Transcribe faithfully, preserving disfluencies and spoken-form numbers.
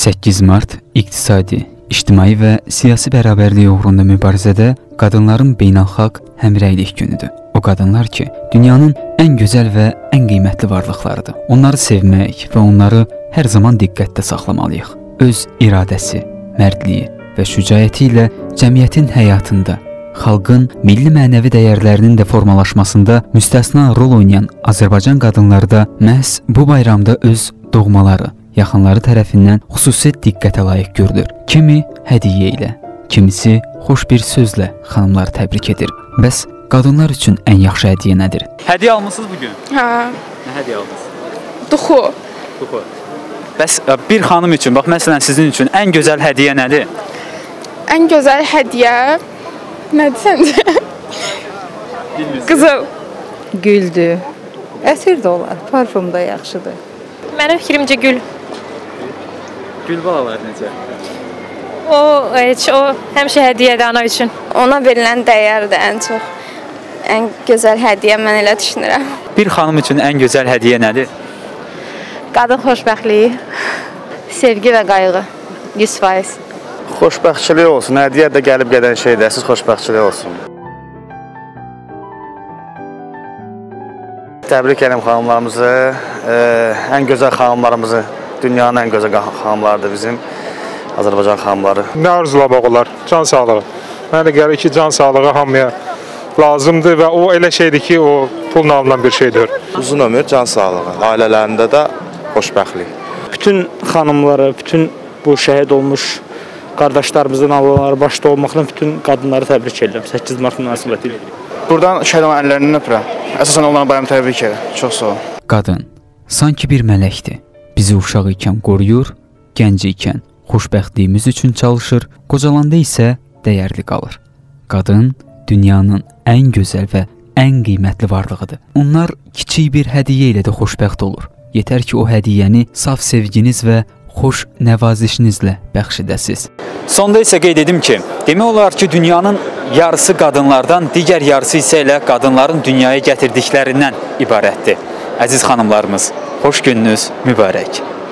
səkkiz mart iqtisadi, ictimai və siyasi bərabərlik uğrunda mübarizədə qadınların beynəlxalq həmrəylik günüdür. O qadınlar ki, dünyanın ən gözəl və ən qiymətli varlıqlarıdır. Onları sevmək və onları hər zaman diqqətdə saxlamalıyıq. Öz iradəsi, mərdliyi və şücaəti ilə cəmiyyətin həyatında, xalqın milli mənəvi dəyərlərinin də formalaşmasında müstəsna rol oynayan Azərbaycan qadınları da məhz bu bayramda öz doğmaları, yaxınları tərəfindən xüsusi diqqətə layiq görülür. Kimi hədiyyə ilə, kimisi xoş bir sözlə xanımları təbrik edir. Bəs qadınlar üçün ən yaxşı hədiyyə nədir? Hədiyyə almısınız bugün? Hə. Nə hədiyyə aldınız? Duxu. Duxu. Bəs bir xanım üçün, bax məsələn sizin üçün ən gözəl hədiyyə nədir? Ən gözəl hədiyyə nədir səncə? Qızıl. Güldür. Əsir də olar, parfum da yaxşıdır. Mənim fikrimcə gül. Gül balalar necə? O, heç, o həmişə hədiyyədir ana üçün. Ona verilən dəyərdir ən çox. Ən gözəl hədiyyə mən elə düşünürəm. Bir xanım üçün ən gözəl hədiyyə nədir? Qadın xoşbəxtliyi, sevgi və qayğı, yüz faiz. Xoşbəxtçilik olsun, hədiyyə də gəlib gedən şeydir, siz xoşbəxtçilik olsun. Təbrik edirəm xanımlarımızı, ən gözəl xanımlarımızı, dünyanın ən gözəl xanımlarıdır bizim, Azərbaycan xanımları. Nə arzulamaq olar? Can sağlığı. Mənə də gəlir ki, can sağlığı hamıya lazımdır və o elə şeydir ki, o pulla alınan bir şeydir. Uzun ömür, can sağlığı, ailələrində də xoşbəxtlik. Bütün xanımları, bütün bu şəhid olmuş qardaşlarımızın ablaları başda olmaqla bütün qadınları təbrik edirəm səkkiz mart münasibəti ilə. Buradan şəhid olan əllərindən öpürəm. Əsasən onların bayramı təbrik edirəm. Çox sağ ol. Qadın sanki bir mələkdir. Bizi uşaq ikən qoruyur, gənc ikən xoşbəxtliyimiz üçün çalışır, qocalanda isə dəyərli qalır. Qadın dünyanın ən gözəl və ən qiymətli varlığıdır. Onlar kiçik bir hədiyyə ilə də xoşbəxt olur. Yetər ki, o hədiyyəni saf sevginiz və xoş nəvazişinizlə bəxş edəsiniz. Sonda isə qeyd edim ki, demək olar ki, dünyanın yarısı qadınlardan, digər yarısı isə elə qadınların dünyaya gətirdiklərindən ibarətdir. Əziz xanımlarımız, xoş gününüz mübarək.